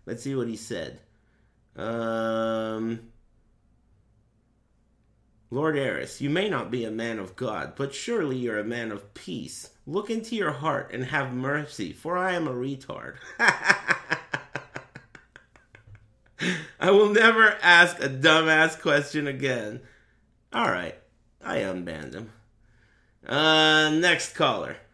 Let's see what he said. Lord Aris, you may not be a man of God, but surely you're a man of peace. Look into your heart and have mercy, for I am a retard. I will never ask a dumbass question again. Alright, I unbanned him. Next caller.